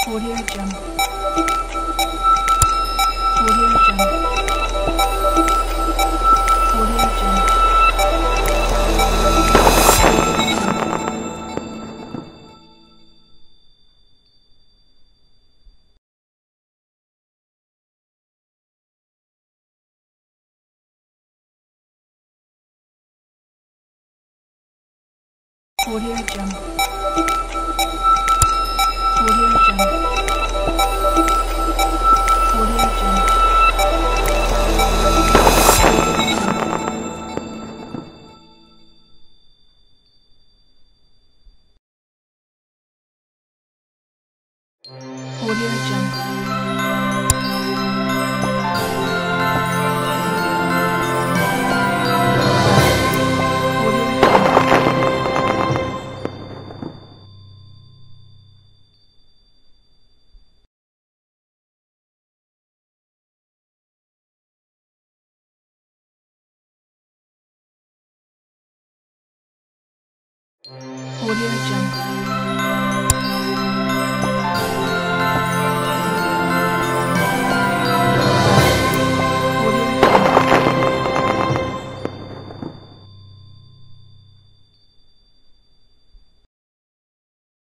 Audio Jungle. Audio Jungle. Audio Jungle. Audio Jungle. Audio Jungle. Audio Jungle. Audio Jungle. Audio Jungle.